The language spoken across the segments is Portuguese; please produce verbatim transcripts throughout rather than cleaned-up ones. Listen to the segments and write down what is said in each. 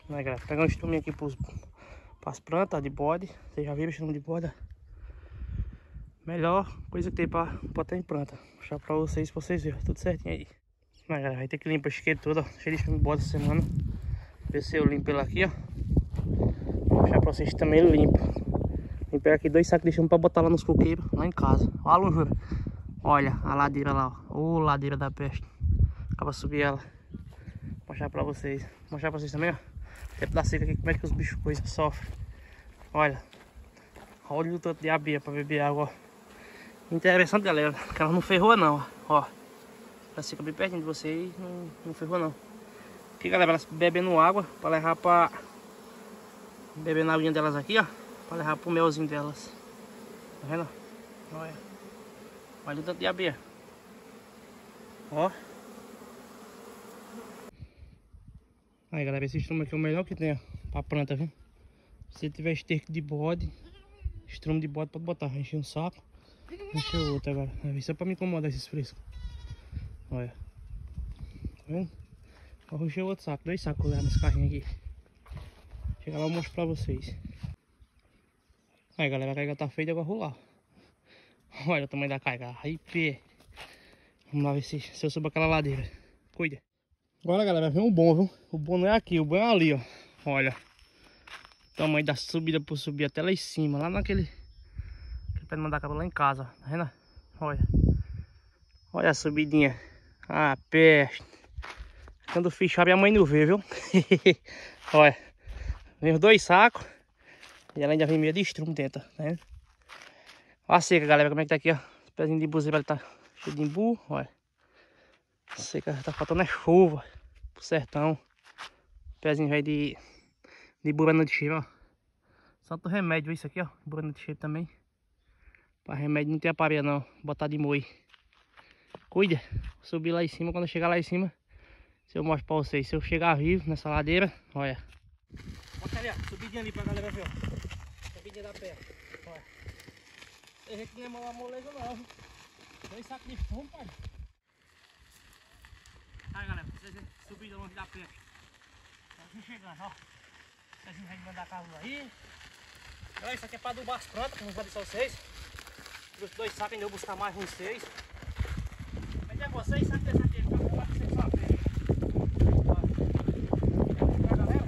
Né, galera? Vou pegar um estruminho aqui para as plantas de bode. Vocês já viram o estrumo de bode? Melhor coisa que tem para botar em planta. Vou mostrar para vocês, pra vocês verem. Tudo certinho aí. Né, galera? Vai ter que limpar o chiqueiro todo, ó. Cheio de estrumo de bode essa semana. Ver se eu limpo ele aqui, ó. Vou mostrar para vocês também ele limpo. Limpei aqui dois sacos de estrumo para botar lá nos coqueiros, lá em casa. Ó a lonjura. Olha a ladeira lá, ó. Ô, ladeira da peste. Acaba de subir ela. Vou mostrar pra vocês. Vou mostrar pra vocês também, ó. Tempo da seca aqui, como é que os bichos coisas sofrem. Olha. Olha o tanto de abelha pra beber água, ó. Interessante, galera, que ela não ferrou não, ó. Ela fica bem pertinho de vocês, não, não ferrou não. Aqui, galera, elas bebendo água pra levar pra... Bebendo a aguinha delas aqui, ó. Pra levar pro melzinho delas. Tá vendo? Olha. Olha o tanto de abelha. Ó. Aí, galera, esse estrumo aqui é o melhor que tem, ó, pra planta, viu? Se tiver esterco de bode, estrumo de bode, pode botar. Encher um saco, encher o outro agora. Isso é pra me incomodar esses frescos. Olha. Tá vendo? Vou encher o outro saco. Dois sacos lá nesse carrinho aqui. Chega lá, eu mostro pra vocês. Aí, galera, a carga tá feita, agora vou lá. Olha o tamanho da carga. Aí, pê. Vamos lá ver se, se eu subo aquela ladeira. Cuida. Agora, galera, vem o bom, viu? O bom não é aqui, o bom é ali, ó. Olha. O tamanho da subida por subir até lá em cima. Lá naquele... Aquele pé de mandar cabelo lá em casa, ó. Tá vendo? Olha. Olha a subidinha. Ah, peste. Quando o ficho abre, a mãe não vê, viu? Olha. Vem os dois sacos. E ela ainda vem meio de estrumo dentro, tá vendo? Olha a seca, galera, como é que tá aqui, ó. Os pezinhos de buzeiro tá cheio de imbu, olha. A seca, tá faltando é chuva pro sertão. Pezinho velho de, de burana de cheiro, ó. Santo remédio isso aqui, ó. Burana de cheiro também. Pra remédio não ter aparelho não. Botar de moer. Cuida. Subir lá em cima. Quando eu chegar lá em cima, se eu mostro pra vocês. Se eu chegar vivo nessa ladeira, olha. Olha ali, ó. Subidinha ali pra galera ver, ó. Subidinha da perna. Olha. Tem gente que não é mal moleza não. Dois sacos de fumo, pai. Aí, galera, pra vocês verem, subida longe da peste. Tá chegando, ó. Vocês não vêm mandar carro aí. Então, isso aqui é pra adubar as plantas, como eu vou dizer a vocês. Os dois sacos ainda eu vou buscar mais uns seis. Mas é vocês, sabe desse aqui, que eu vou vocês só ver. Ó. Galera.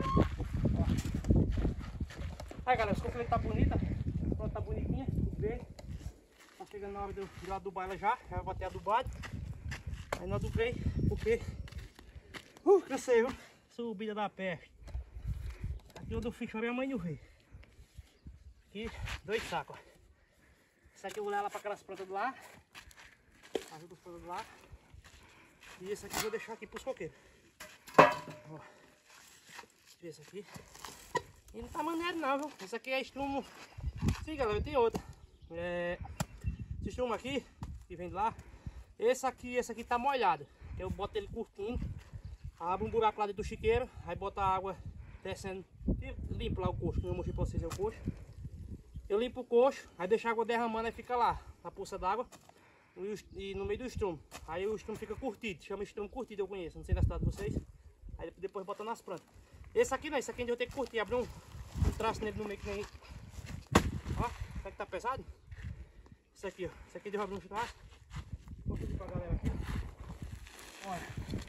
Ó. Aí, galera, os coqueiros tá bonita. A planta tá bonitinha, verde. Tá chegando na hora de eu, de eu adubar ela já. Já vou ter adubado. Aí não adubei porque uh, cansei, viu? Subida da peste. Aqui onde eu fiz a minha mãe não vê. Aqui, dois sacos. Esse aqui eu vou levar lá para aquelas plantas do lá. Ajuda as plantas do lá. E esse aqui eu vou deixar aqui para os coqueiros. Ó. Esse aqui. E não tá maneiro não, viu? Esse aqui é estrumo. Sim, galera, tem outra. É... Esse estrumo aqui, que vem de lá. Esse aqui, esse aqui tá molhado. Eu boto ele curtinho, abro um buraco lá dentro do chiqueiro, aí bota a água descendo e limpo lá o coxo, como eu mostrei pra vocês, é o coxo. Eu limpo o coxo, aí deixo a água derramando e fica lá, na poça d'água e no meio do estrumo. Aí o estrumo fica curtido, chama estrumo curtido, eu conheço, não sei da cidade de vocês. Aí depois bota nas plantas. Esse aqui não, esse aqui a gente vai ter que curtir, abrir um, um traço nele no meio que nem... Ó, será que tá pesado? Esse aqui, ó, esse aqui derruba um traço. Vou pedir pra galera aqui. Olha.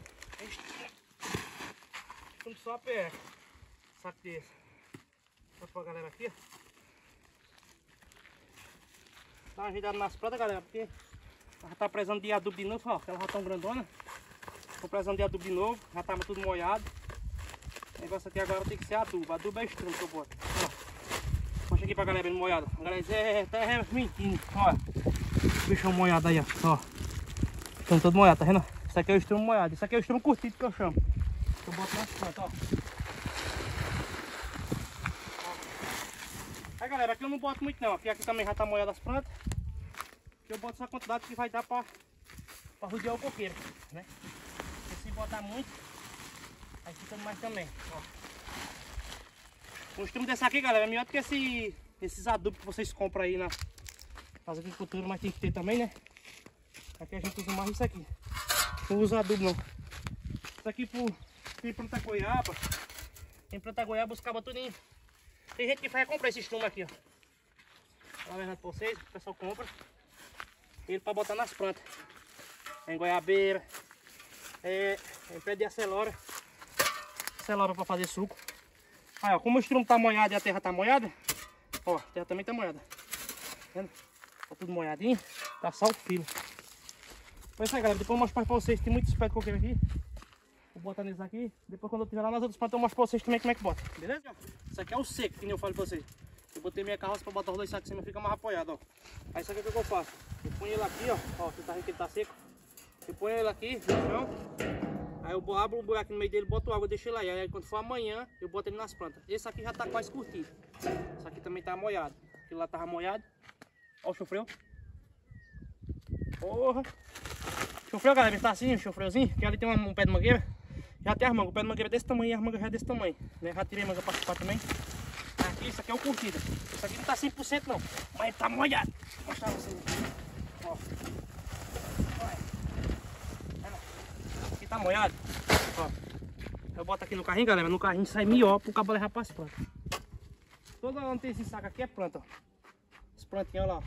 Estrumo só a pé. Saco desse. Vou pra galera aqui. Dá uma ajudada nas plantas, galera, porque ela tá precisando de adubo de novo, ó. Elas já tão grandona. Tô precisando de adubo de novo. Já tava tudo molhado. O negócio aqui agora tem que ser adubo. Adubo é estrumo que eu boto. Ó. Mostra aqui pra galera bem molhado. A galera diz, é, tá é, mentindo. Olha. Bichão molhado aí, ó. Estão todo molhado, tá vendo? Isso aqui é o estrumo molhado. Isso aqui é o estrumo curtido que eu chamo. Eu boto nas plantas, ó. Aí, galera, aqui eu não boto muito não. Aqui, aqui também já tá molhado as plantas. Aqui eu boto essa quantidade que vai dar pra, pra rodear o coqueiro, né? Porque se botar muito, aí fica mais também, ó. O estrumo desse aqui, galera, é melhor do que esse, esses adubos que vocês compram aí na, nas agriculturas, mas tem que ter também, né? Aqui a gente usa mais isso aqui. Não usa adubo não. Isso aqui por quem planta goiaba, Quem planta goiaba, os cabos tudinho. Tem gente que vai comprar esse estrumo aqui, ó. Tá vendo pra vocês? O pessoal compra ele pra botar nas plantas. Em goiabeira, é, em pé de acelora. Acelora pra fazer suco. Aí, ó, como o estrumo tá molhado e a terra tá molhada, ó, a terra também tá molhada. Tá vendo? Tá tudo molhadinho, tá só o filo. Pois é, galera, depois eu mostro pra vocês, tem muito espécie coqueiro aqui. Vou botar neles aqui, depois quando eu estiver lá nas outras plantas eu mostro pra vocês também como é que bota, beleza? Isso aqui é o seco, que nem eu falo pra vocês. Eu botei minha carroça pra botar os dois sacos em cima, fica mais apoiado, ó. Aí isso aqui é o que eu faço. Eu ponho ele aqui, ó, ó, você tá vendo que ele tá seco. Eu ponho ele aqui no chão. Aí eu abro o buraco no meio dele, boto água, deixo ele aí. Aí quando for amanhã, eu boto ele nas plantas. Esse aqui já tá quase curtido. Esse aqui também tá molhado. Aquele lá tava molhado. Ó o chofreu. Porra. Chofreu, galera, ele tá assim, o chofreuzinho. Que ali tem um, um pé de mangueira. Já tem as mangas. O pé de mangueira é desse tamanho e as mangas já é desse tamanho. Né? Já tirei manga pra chupar também. Aqui, isso aqui é o curtido. Isso aqui não tá cem por cento não. Mas ele tá molhado. Vou mostrar pra vocês aqui. Ó. Aqui tá molhado. Ó. Eu boto aqui no carrinho, galera. No carrinho sai melhor pro cabo levar pras plantas. Toda onde tem esse saco aqui é planta, ó. As plantinhas, ó lá.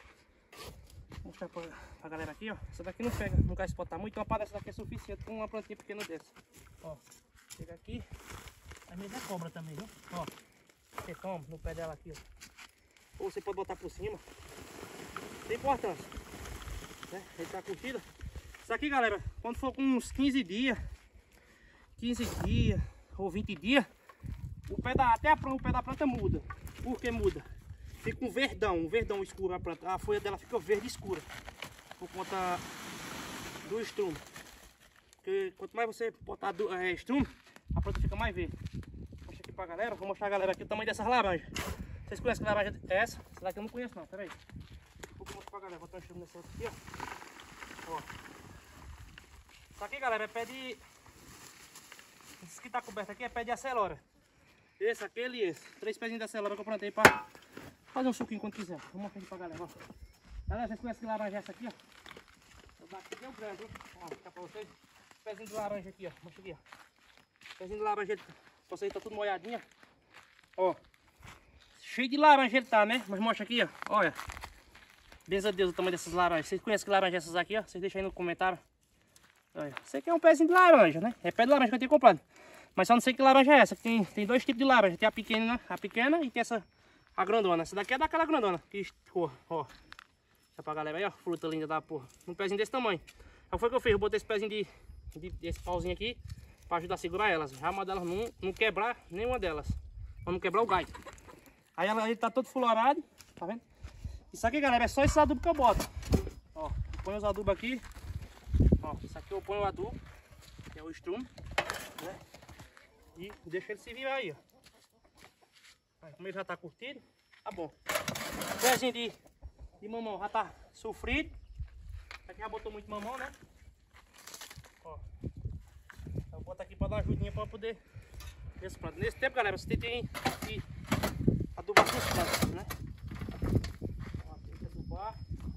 Vou mostrar pra, pra galera aqui, ó. Essa daqui não pega, não quer exportar muito, então para essa daqui é suficiente com uma plantinha pequena dessa. Ó. Chega aqui. A mesma cobra também, viu? Ó. Você toma no pé dela aqui, ó. Ou você pode botar por cima. Tem importância. Né? Ele tá curtido. Isso aqui, galera, quando for com uns quinze dias, quinze dias ou vinte dias, o pé da, até a, o pé da planta muda. Por que muda? Fica um verdão, um verdão escuro a planta. A folha dela fica verde escura. Por conta do estrumo. Porque quanto mais você botar do, é, estrumo, a planta fica mais verde. Vou mostrar aqui pra galera, vou mostrar a galera aqui o tamanho dessas laranjas. Vocês conhecem que laranja é essa? Essa daqui eu não conheço não, pera aí. Vou mostrar pra galera, vou botar um estrumo nessa outra aqui, ó. Ó. Isso aqui, galera, é pé de... Esse que tá coberto aqui é pé de acelora. Esse, aquele e esse. Três pezinhos de acelora que eu plantei pra fazer um suquinho quando quiser. Vou mostrar aqui pra galera, ó. Galera, vocês conhecem que laranja é essa aqui, ó? Eu bati bem grande, viu? Ó, vou mostrar pra vocês. Pezinho de laranja aqui, ó. Mostra aqui, ó. Pezinho de laranja, pra vocês tá tudo molhadinho, ó. Cheio de laranja ele tá, né? Mas mostra aqui, ó. Olha. Benza a Deus o tamanho dessas laranjas. Vocês conhecem que laranja é essas aqui, ó? Vocês deixam aí no comentário. Olha. Isso aqui é um pezinho de laranja, né? É pé de laranja que eu tenho comprado. Mas só não sei que laranja é essa. Tem, tem dois tipos de laranja. Tem a pequena, a pequena e tem essa, a grandona. Essa daqui é daquela grandona. Que, ó, ó. Deixa pra galera aí, ó. Fruta linda da porra. Um pezinho desse tamanho. Aí foi o que eu fiz. Eu botei esse pezinho de, de desse pauzinho aqui pra ajudar a segurar elas. Já uma delas não, não quebrar nenhuma delas. Pra não quebrar o galho. Aí ela, ele tá todo florado. Tá vendo? Isso aqui, galera, é só esse adubo que eu boto. Ó, eu ponho os adubos aqui. Ó, isso aqui eu ponho o adubo, que é o estrumo, né? E deixa ele se virar aí, ó. Aí, como ele já tá curtido, tá bom. O pezinho de, de mamão já tá sofrido. Aqui já botou muito mamão, né? Ó. Eu boto aqui pra dar uma ajudinha pra poder esse plantas. Nesse tempo, galera, você tem que adubar suas plantas, né? Ó, tem que adubar.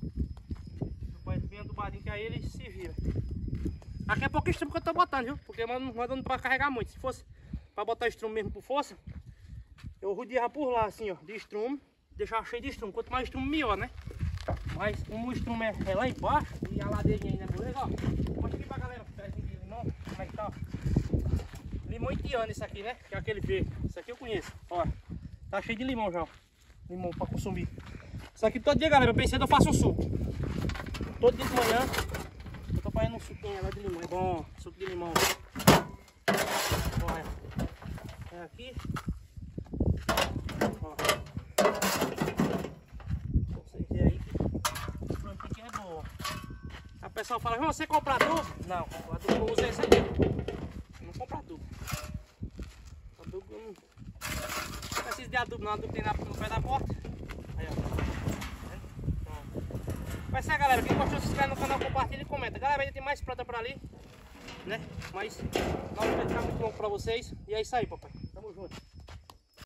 Adubar ele bem adubadinho, que aí ele se vira. Aqui é pouco estrumo que eu tô botando, viu? Porque não vai dando pra carregar muito. Se fosse pra botar estrumo mesmo por força, eu rodeava por lá assim, ó, de estrumo, deixava cheio de estrumo. Quanto mais estrumo, melhor, né? Mas como o estrumo é, é lá embaixo e a ladeirinha ainda é beleza, ó. Mostra aqui pra galera, pezinho de limão, como é que tá, ó. Limão indiano isso aqui, né? Que é aquele verde. Isso aqui eu conheço, ó. Tá cheio de limão já, ó. Limão pra consumir. Isso aqui todo dia, galera, eu pensei que eu faço um suco. Todo dia de manhã eu tô fazendo um suquinho lá de limão. É bom, suco de limão. Olha. É aqui. Ó. Vocês verem aí que o plantinho aqui é bom. Aí o pessoal fala, você compra adubo? Não, o adubo eu uso esse aí. Eu não compro adubo. Adubo eu não... Não preciso de adubo não, adubo tem no pé da porta. Aí, ó. Vai ser, galera, quem gostou, se inscreve no canal, compartilha e comenta. Galera, ainda tem mais planta por ali, né? Mas não vai ficar muito longo pra vocês. E é isso aí, papai.